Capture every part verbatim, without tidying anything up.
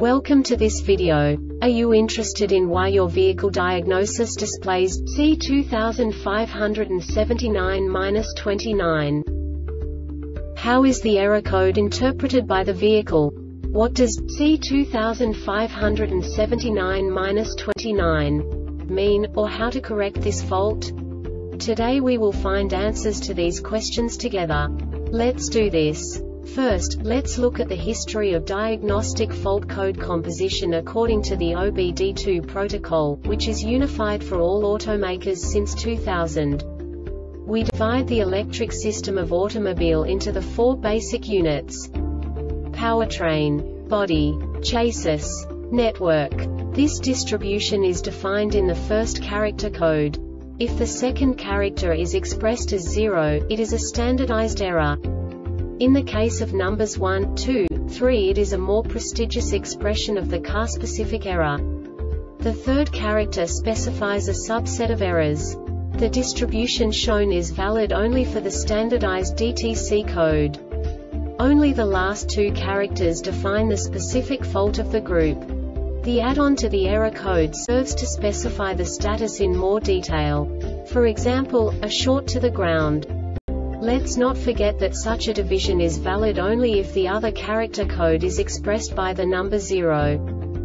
Welcome to this video. Are you interested in why your vehicle diagnosis displays C two five seven nine dash twenty-nine? How is the error code interpreted by the vehicle? What does C two five seven nine dash twenty-nine mean, or how to correct this fault? Today we will find answers to these questions together. Let's do this. First, let's look at the history of diagnostic fault code composition according to the O B D two protocol, which is unified for all automakers since two thousand. We divide the electric system of automobile into the four basic units: powertrain, body, chassis, network. This distribution is defined in the first character code. If the second character is expressed as zero, it is a standardized error. In the case of numbers one, two, three, it is a more prestigious expression of the car-specific error. The third character specifies a subset of errors. The distribution shown is valid only for the standardized D T C code. Only the last two characters define the specific fault of the group. The add-on to the error code serves to specify the status in more detail. For example, a short to the ground. Let's not forget that such a division is valid only if the other character code is expressed by the number zero.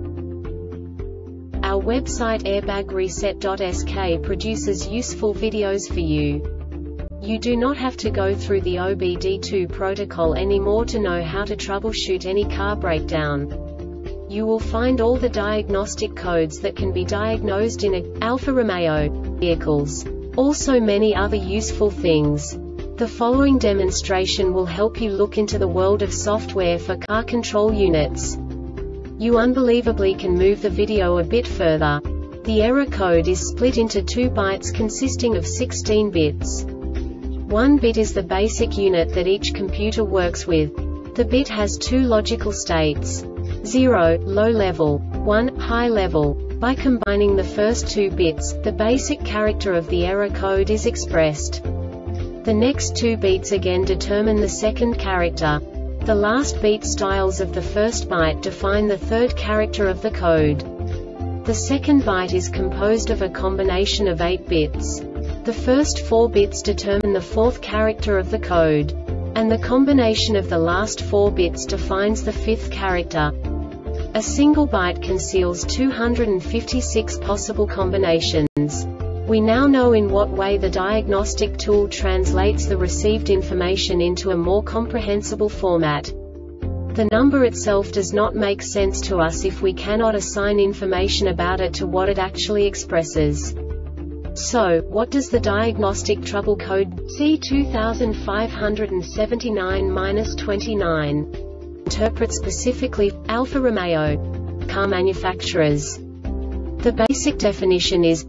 Our website airbag reset dot S K produces useful videos for you. You do not have to go through the O B D two protocol anymore to know how to troubleshoot any car breakdown. You will find all the diagnostic codes that can be diagnosed in a Alfa Romeo vehicles. Also many other useful things. The following demonstration will help you look into the world of software for car control units. You unbelievably can move the video a bit further. The error code is split into two bytes consisting of sixteen bits. One bit is the basic unit that each computer works with. The bit has two logical states: zero, low level, one, high level. By combining the first two bits, the basic character of the error code is expressed. The next two beats again determine the second character. The last beat styles of the first byte define the third character of the code. The second byte is composed of a combination of eight bits. The first four bits determine the fourth character of the code. And the combination of the last four bits defines the fifth character. A single byte conceals two hundred fifty-six possible combinations. We now know in what way the diagnostic tool translates the received information into a more comprehensible format. The number itself does not make sense to us if we cannot assign information about it to what it actually expresses. So, what does the diagnostic trouble code C two five seven nine dash twenty-nine interpret specifically for Alfa Romeo car manufacturers? The basic definition is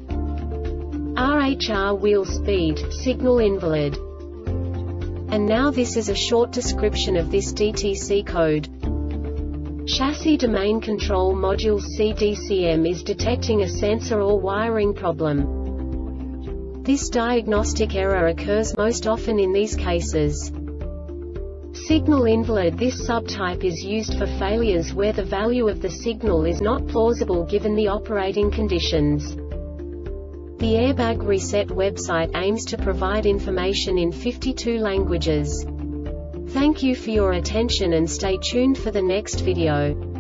R H R wheel speed, signal invalid. And now this is a short description of this D T C code. Chassis Domain Control Module C D C M is detecting a sensor or wiring problem. This diagnostic error occurs most often in these cases. Signal invalid. This subtype is used for failures where the value of the signal is not plausible given the operating conditions. The Airbag Reset website aims to provide information in fifty-two languages. Thank you for your attention and stay tuned for the next video.